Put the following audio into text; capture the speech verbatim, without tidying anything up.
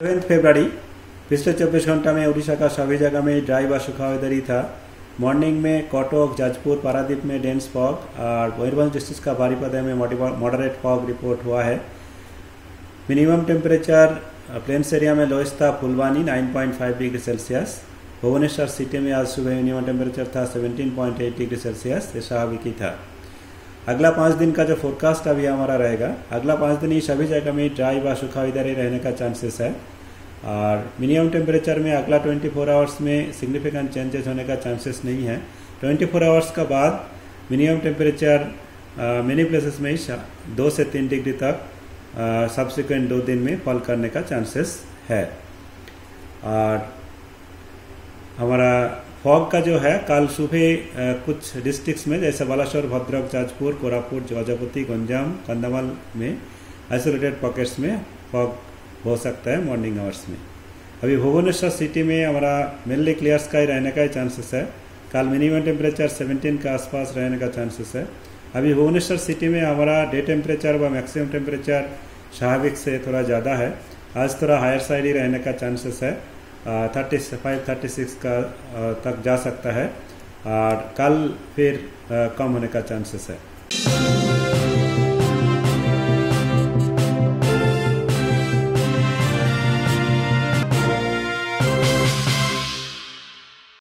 Seventh फरवरी पिछले चौबीस घंटा में उड़ीसा का सभी जगह में ड्राई व सूखा वेदर ही था। मॉर्निंग में कटक, जाजपुर, पारादीप में डेंस फॉग और मयूरभंज डिस्ट्रिक्ट का बारीपदा में मॉडरेट फॉग रिपोर्ट हुआ है। मिनिमम टेम्परेचर प्लेन्स एरिया में लोएस्ट था फुलवानी नौ पॉइंट पाँच डिग्री सेल्सियस। भुवनेश्वर सिटी में आज सुबह मिनिमम टेम्परेचर था सत्रह पॉइंट आठ डिग्री सेल्सियस, ये स्वाभाविक ही था। अगला पाँच दिन का जो फोरकास्ट अभी हमारा रहेगा, अगला पाँच दिन ही सभी जगह में ड्राई व सूखा वेदर ही रहने का चांसेस है। और मिनिमम टेम्परेचर में अगला चौबीस आवर्स में सिग्निफिकेंट चेंजेस होने का चांसेस नहीं है। चौबीस आवर्स का बाद मिनिमम टेम्परेचर मेनी प्लेसेस में दो से तीन डिग्री तक सब्सिक्वेंट दो दिन में फॉल करने का चांसेस है। और हमारा फॉग का जो है कल सुबह कुछ डिस्ट्रिक्ट्स में जैसे बालासोर, भद्रक, जाजपुर, कोरापुट, गजपति, गंजाम, कंधमाल में आइसोलेटेड पॉकेट्स में फॉग हो सकता है मॉर्निंग आवर्स में। अभी भुवनेश्वर सिटी में हमारा मेनली क्लियर स्काई रहने का ही चांसेस है। कल मिनिमम टेम्परेचर सत्रह के आसपास रहने का चांसेस है। अभी भुवनेश्वर सिटी में हमारा डे टेम्परेचर व मैक्सिमम टेम्परेचर स्वाभाविक से थोड़ा ज़्यादा है। आज थोड़ा हायर साइड ही रहने का चांसेस है, थर्टी फाइव थर्टी सिक्स का आ, तक जा सकता है। और कल फिर आ, कम होने का चांसेस है।